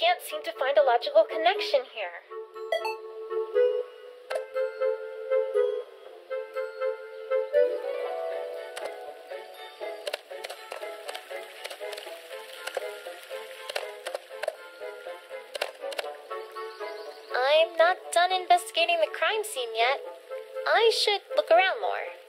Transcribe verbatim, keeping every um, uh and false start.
can't seem to find a logical connection here. I'm not done investigating the crime scene yet. I should look around more.